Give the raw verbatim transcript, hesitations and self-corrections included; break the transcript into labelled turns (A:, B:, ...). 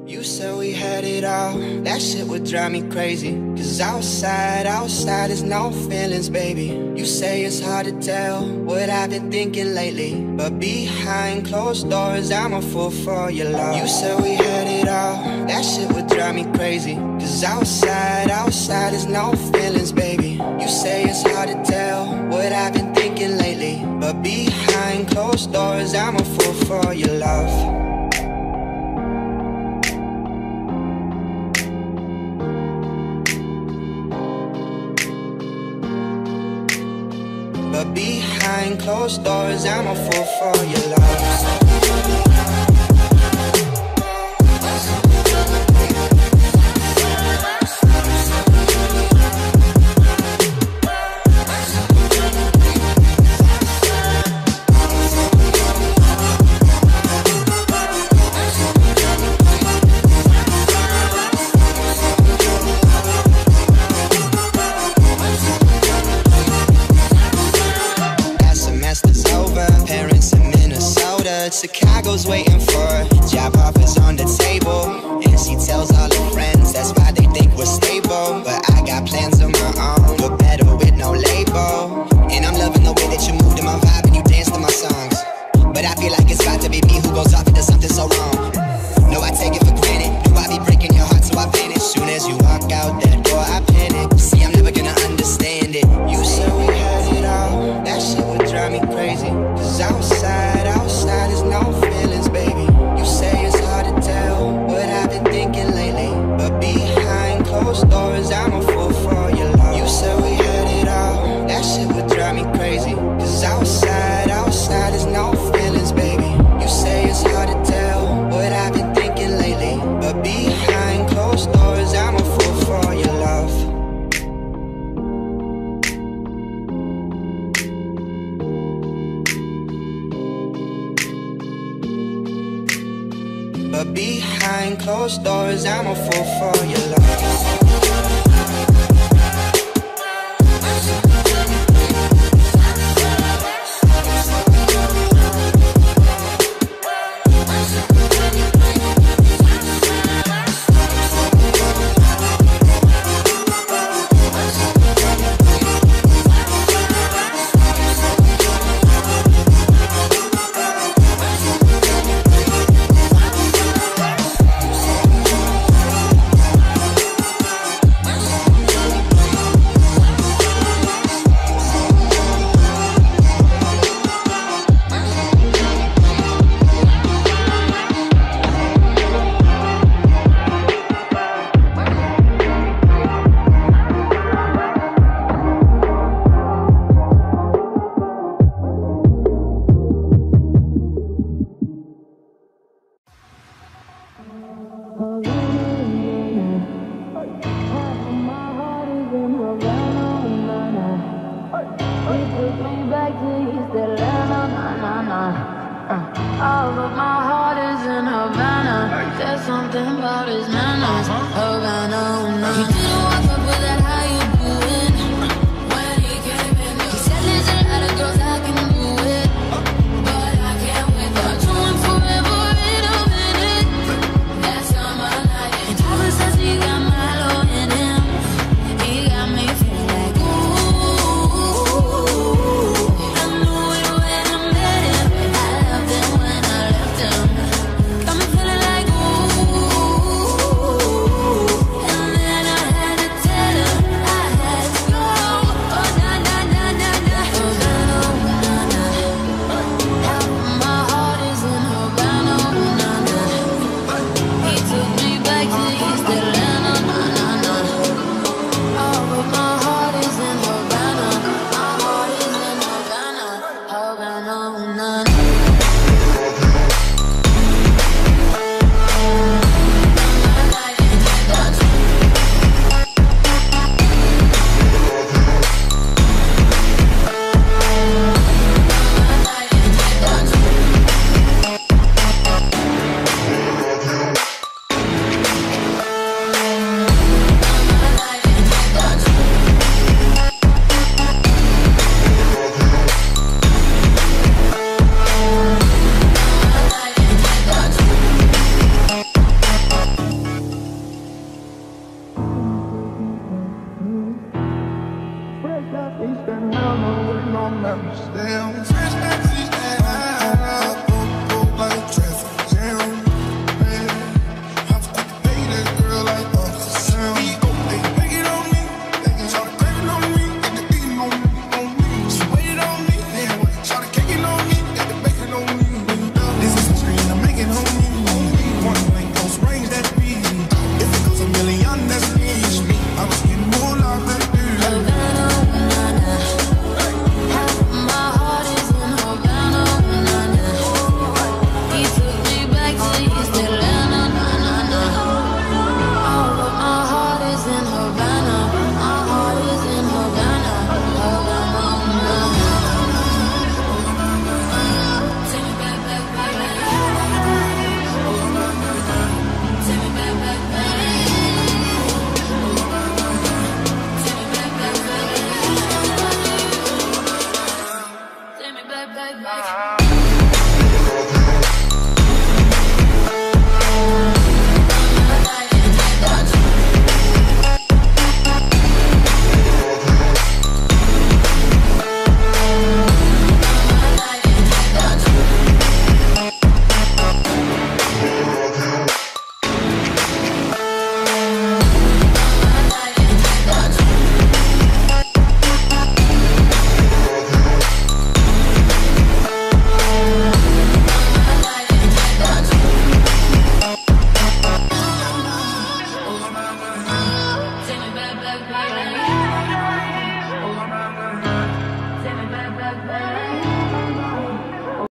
A: You said we had it all, that shit would drive me crazy. Cause outside, outside is no feelings, baby. You say it's hard to tell what I've been thinking lately, but behind closed doors, I'm a fool for your love. You said we had it all, that shit would drive me crazy. Cause outside, outside is no feelings, baby. You say it's hard to tell what I've been thinking lately, but behind closed doors, I'm a fool for your love. But behind closed doors, I'm a fool for your love. Chicago's waiting for her, job offers on the table, and she tells all her friends that's why they think we're stable. But I got plans of my own, but better with no label. And I'm loving the way that you move to my vibe and you dance to my songs. But I feel like it's about to be me who goes off into something so wrong. No, I take it for granted, do I be breaking your heart so I vanish? Soon as you walk out that door, I panic. See, I'm never gonna understand it. You said we had it all, that shit would drive me crazy. Cause outside, outside is no feelings, baby. You say it's hard to tell what I've been thinking lately, but behind closed doors, I'm a fool for your love. You said we had it all, that shit would drive me crazy. Cause outside, outside is no feelings, baby. You say it's hard to tell what I've been thinking lately, but behind closed doors, I'm a fool for your love. But behind closed doors, I'm a fool for your love.
B: All of my heart is in Havana. There's something about his manners. Havana, no.